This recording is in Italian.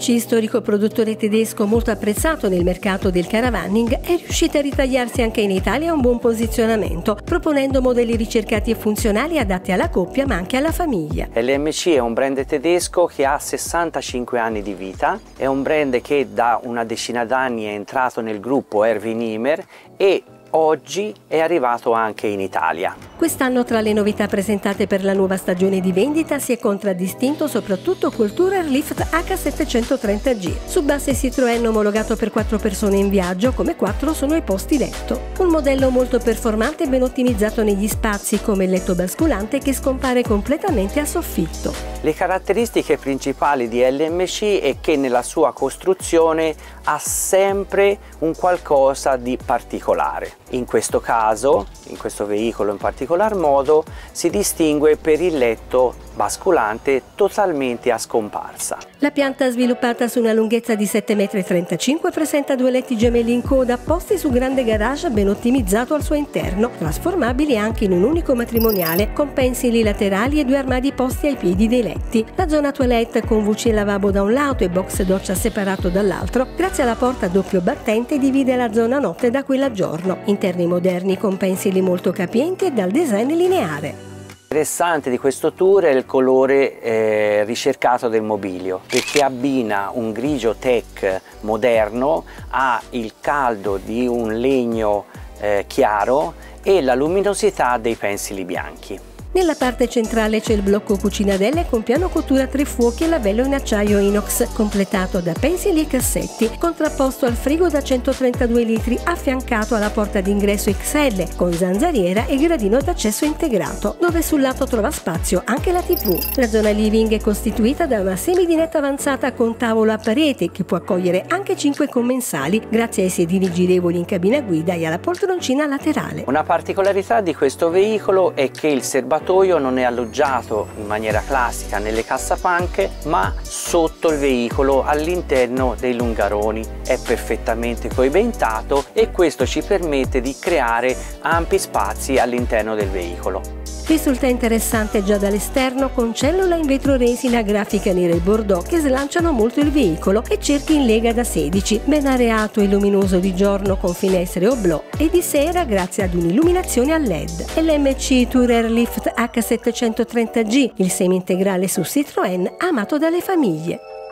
LMC, storico produttore tedesco molto apprezzato nel mercato del caravaning, è riuscita a ritagliarsi anche in Italia un buon posizionamento, proponendo modelli ricercati e funzionali adatti alla coppia ma anche alla famiglia. LMC è un brand tedesco che ha 65 anni di vita, è un brand che da una decina d'anni è entrato nel gruppo Erwin Hymer e oggi è arrivato anche in Italia. Quest'anno tra le novità presentate per la nuova stagione di vendita si è contraddistinto soprattutto col Tourer Lift H730G, subasse Citroën omologato per 4 persone in viaggio, come 4 sono i posti letto. Un modello molto performante e ben ottimizzato negli spazi, come il letto basculante che scompare completamente a soffitto. Le caratteristiche principali di LMC è che nella sua costruzione ha sempre un qualcosa di particolare. In questo caso, in questo veicolo in particolar modo, si distingue per il letto basculante totalmente a scomparsa. La pianta sviluppata su una lunghezza di 7,35 m presenta 2 letti gemelli in coda posti su grande garage ben ottimizzato al suo interno, trasformabili anche in un unico matrimoniale con pensili laterali e 2 armadi posti ai piedi dei letti. La zona toilette con WC e lavabo da un lato e box doccia separato dall'altro, grazie alla porta a doppio battente divide la zona notte da quella giorno. Interni moderni con pensili molto capienti e dal design lineare. Interessante di questo tour è il colore ricercato del mobilio, perché abbina un grigio tech moderno a il caldo di un legno chiaro e la luminosità dei pensili bianchi. Nella parte centrale c'è il blocco cucinadelle con piano cottura a 3 fuochi e lavello in acciaio inox, completato da pensili e cassetti, contrapposto al frigo da 132 litri, affiancato alla porta d'ingresso XL, con zanzariera e gradino d'accesso integrato, dove sul lato trova spazio anche la TV. La zona living è costituita da una semidinetta avanzata con tavolo a parete, che può accogliere anche 5 commensali, grazie ai sedili girevoli in cabina guida e alla poltroncina laterale. Una particolarità di questo veicolo è che il serbatoio non è alloggiato in maniera classica nelle cassapanche, ma sotto il veicolo all'interno dei lungaroni. È perfettamente coibentato e questo ci permette di creare ampi spazi all'interno del veicolo. Risulta interessante già dall'esterno con cellula in vetro resina, grafica nera e bordeaux che slanciano molto il veicolo e cerchi in lega da 16, ben areato e luminoso di giorno con finestre oblò e di sera grazie ad un'illuminazione a LED. LMC Tourer Lift H730G, il semi integrale su Citroën amato dalle famiglie.